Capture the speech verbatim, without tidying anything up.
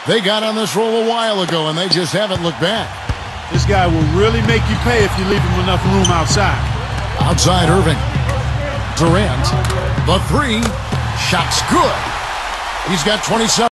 They got on this roll a while ago, and they just haven't looked back. This guy will really make you pay if you leave him enough room outside. Outside Irving. Durant, the three. Shot's good. He's got twenty-seven.